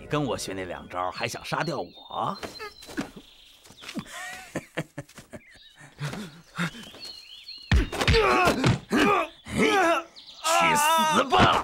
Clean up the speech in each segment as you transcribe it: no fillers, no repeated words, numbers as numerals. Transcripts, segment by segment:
你跟我学那两招，还想杀掉我？去死吧！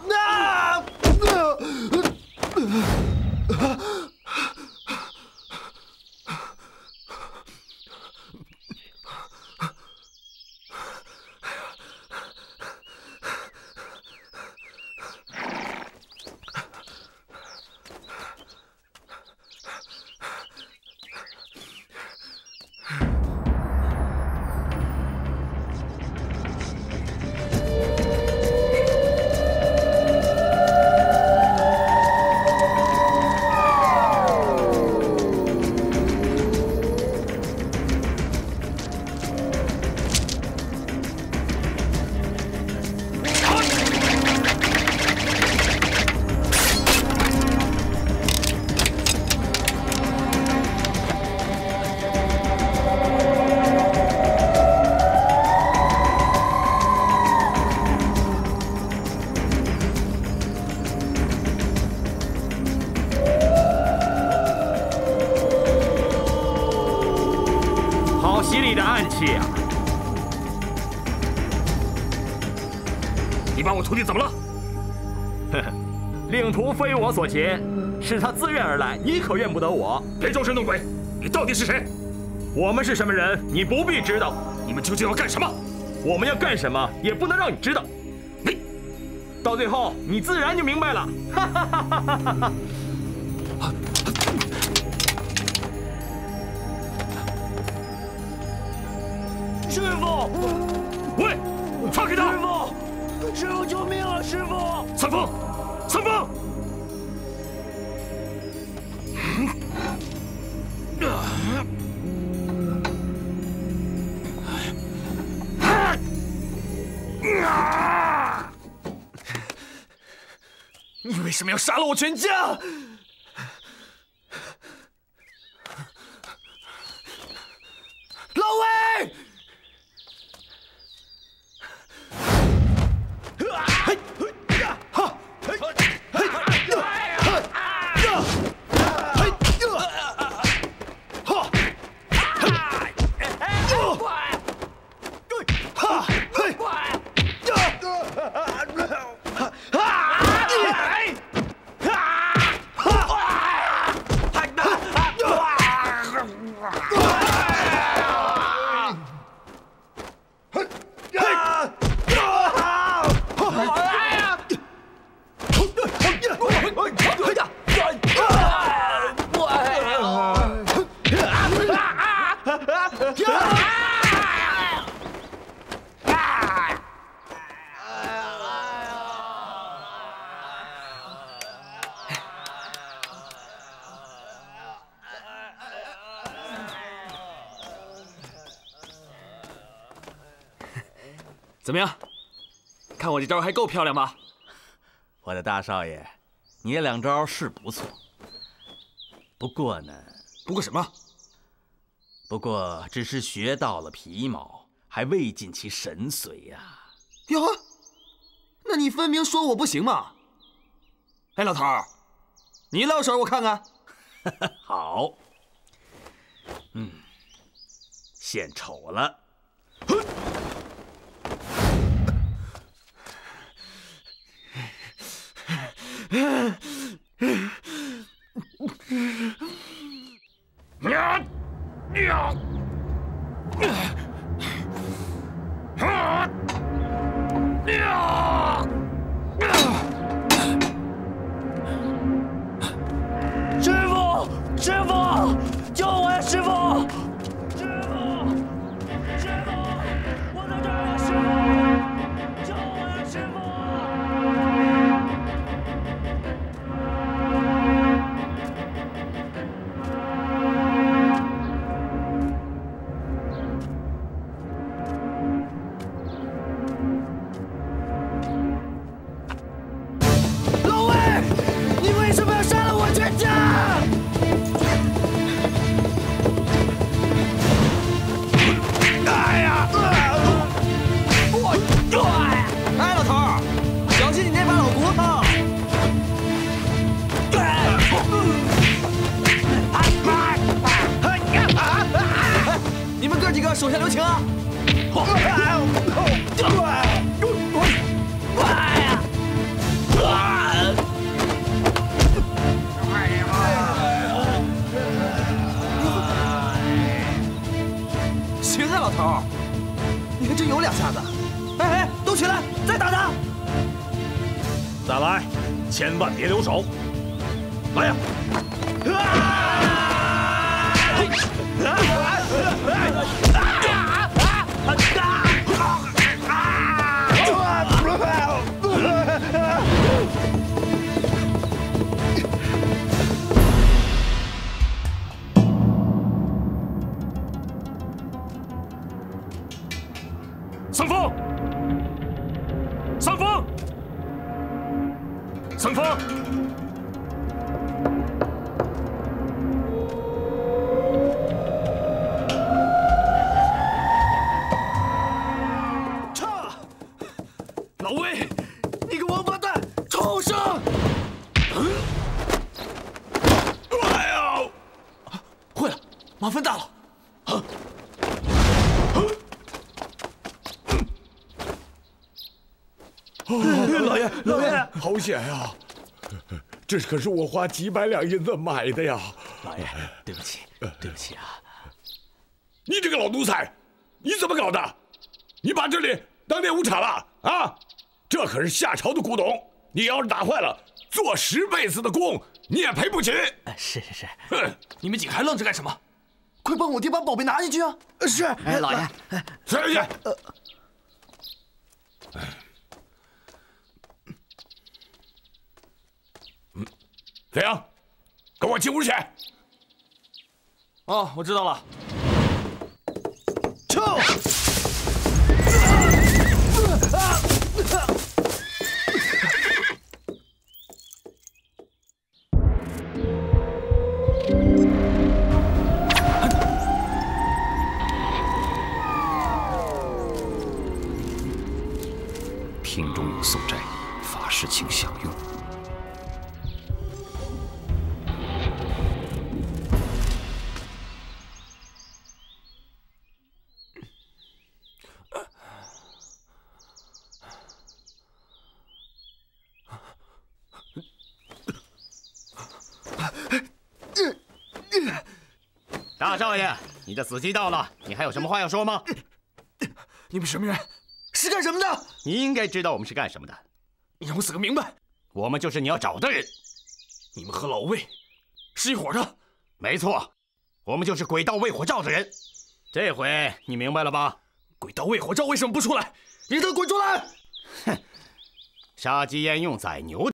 犀利的暗器啊！ 你把我徒弟怎么了？ 呵呵，令徒非我所劫，是他自愿而来，你可怨不得我。 别装神弄鬼，你到底是谁？ 我们是什么人，你不必知道。 你们究竟要干什么？ 我们要干什么，也不能让你知道。 你， 到最后你自然就明白了。哈哈哈哈哈哈！ 师傅， 喂，放开他！ 师傅，救命啊！师傅， 三丰，三丰！ 你为什么要杀了我全家？老魏！怎么样？看我这招还够漂亮吧？ 我的大少爷，你这两招是不错，不过呢， 不过什么？ 不过只是学到了皮毛，还未尽其神髓呀。 哟，那你分明说我不行嘛！哎，老头儿，你露手我看看。 好，献丑了。 师傅，师傅，救我呀！师傅，师傅，师傅，我在这儿呀！师傅，救我呀！师傅。老魏，你为什么要杀了我全家？ 手下留情啊！行啊，老头儿，你还真有两下子。哎，都起来，再打他！ 再来，千万别留手！来呀！桑风，桑风，桑风！ 老魏，你个王八蛋，畜生！ 哎呀！ 坏了，麻烦大了！老爷，老爷， 好险呀！这可是我花几百两银子买的呀！ 老爷，对不起，对不起啊！ 你这个老奴才，你怎么搞的？你把这里当练武场了啊？这可是夏朝的古董，你要是打坏了，做10辈子的工你也赔不起。 是。 哼， 你们几个还愣着干什么？快帮我爹把宝贝拿进去啊！是， 哎，老爷， 下去。飞扬，跟我进屋去。 哦，我知道了。撤！ 厅中有宋斋，法师请享用。 大少爷，你的死期到了，你还有什么话要说吗？ 你们什么人？是干什么的？ 你应该知道我们是干什么的。 你让我死个明白！ 我们就是你要找的人。 你们和老魏是一伙的。 没错，我们就是鬼道卫火罩的人。这回你明白了吧？ 鬼道卫火罩为什么不出来？你给他滚出来！ 哼，杀鸡焉用宰牛